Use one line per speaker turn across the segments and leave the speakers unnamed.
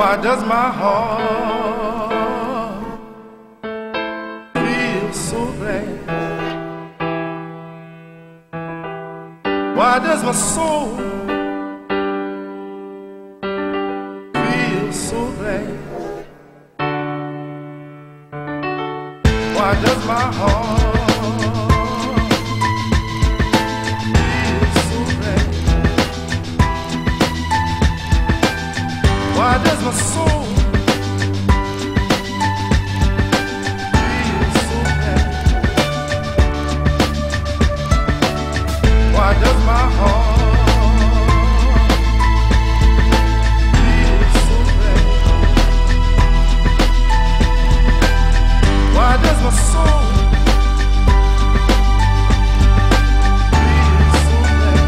Why does my heart feel so glad? Why does my soul feel so glad? Why does my heart feel so glad? Why does my soul feel so glad? Why does my heart feel so glad? Why does my soul feel so glad?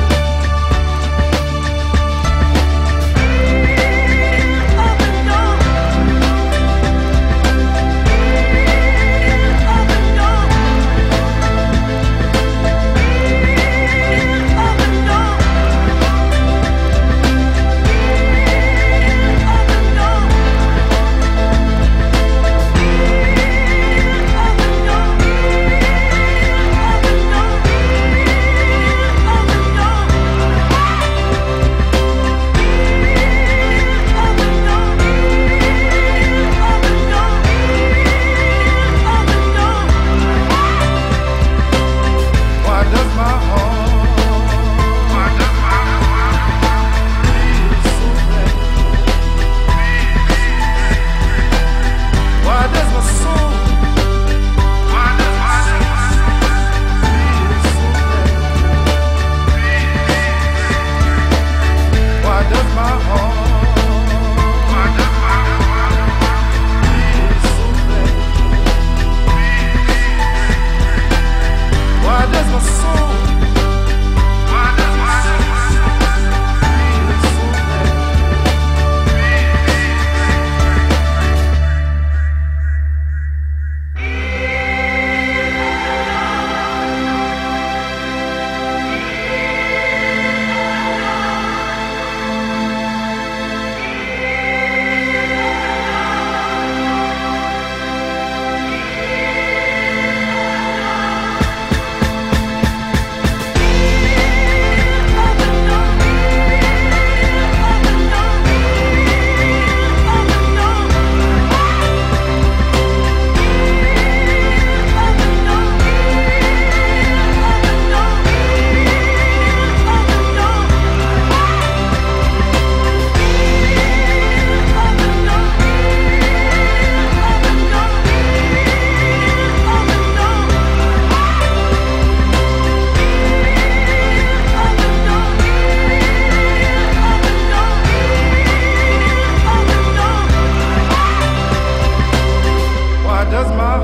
Does my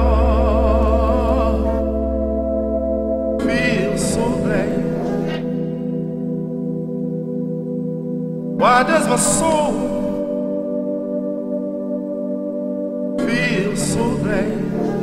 heart feel so glad? Why does my soul feel so glad?